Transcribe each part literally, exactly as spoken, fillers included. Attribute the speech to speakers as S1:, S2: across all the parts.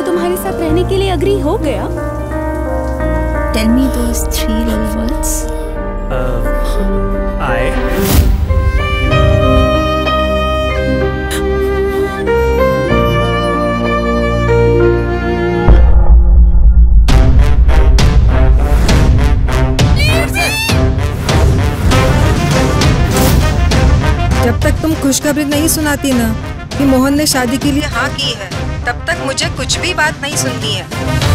S1: तुम्हारे साथ रहने के लिए अग्री हो गया?
S2: Tell me those three little words.
S3: Uh, I.
S4: जब तक तुम खुशखबरी नहीं सुनाती ना कि मोहन ने शादी के लिए हाँ की है, तब तक मुझे कुछ भी बात नहीं सुननी है।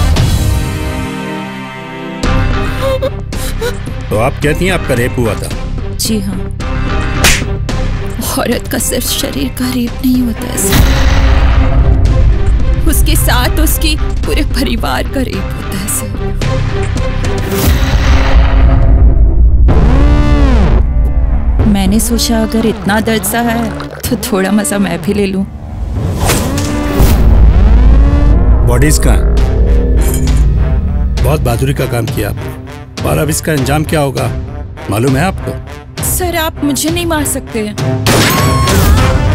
S5: तो आप कहती हैं आपका रेप हुआ था?
S2: जी हाँ, औरत का सिर्फ शरीर का रेप नहीं होता है सर, उसके साथ उसकी पूरे परिवार का रेप होता है सर। मैंने सोचा अगर इतना दर्द सा है तो थोड़ा मजा मैं भी ले लूं।
S5: बॉडीज का बहुत बहादुरी का काम किया आपने, और अब इसका अंजाम क्या होगा मालूम है आपको?
S2: सर आप मुझे नहीं मार सकते।